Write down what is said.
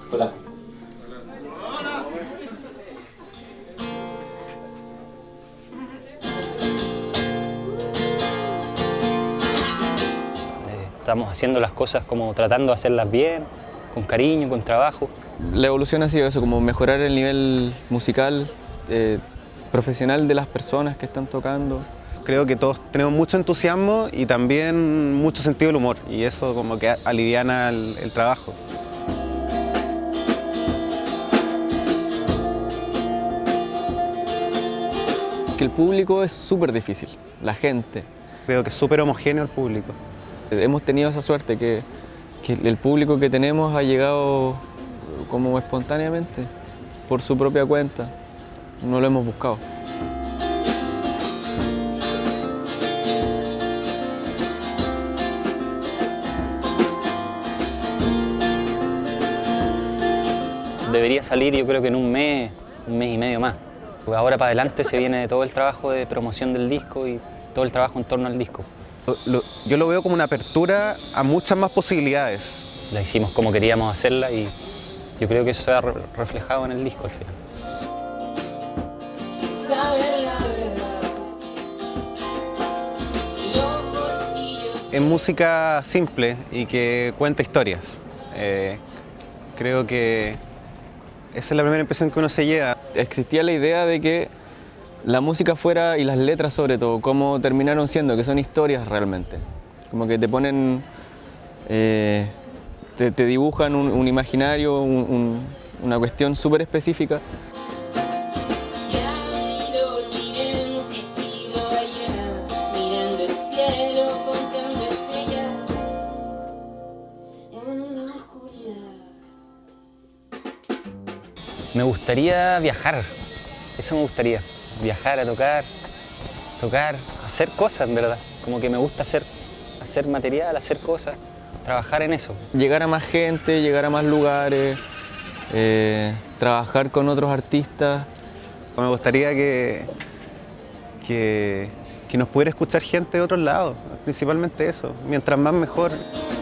Hola. Estamos haciendo las cosas como tratando de hacerlas bien, con cariño, con trabajo. La evolución ha sido eso, como mejorar el nivel musical, profesional de las personas que están tocando. Creo que todos tenemos mucho entusiasmo y también mucho sentido del humor, y eso como que aliviana el trabajo. Que el público es súper difícil, la gente. Creo que es súper homogéneo el público. Hemos tenido esa suerte que el público que tenemos ha llegado como espontáneamente, por su propia cuenta. No lo hemos buscado. Debería salir yo creo que en un mes y medio más. Ahora para adelante se viene todo el trabajo de promoción del disco y todo el trabajo en torno al disco. Yo lo veo como una apertura a muchas más posibilidades. La hicimos como queríamos hacerla y yo creo que eso se ha reflejado en el disco al final. Es música simple y que cuenta historias. Creo que esa es la primera impresión que uno se lleva. Existía la idea de que la música fuera, y las letras sobre todo, como terminaron siendo, que son historias realmente. Como que te ponen, te dibujan un imaginario, una cuestión súper específica. Me gustaría viajar, eso me gustaría, viajar a tocar, hacer cosas en verdad, como que me gusta hacer material, hacer cosas, trabajar en eso. Llegar a más gente, llegar a más lugares, trabajar con otros artistas. Me gustaría que nos pudiera escuchar gente de otros lados, principalmente eso, mientras más mejor.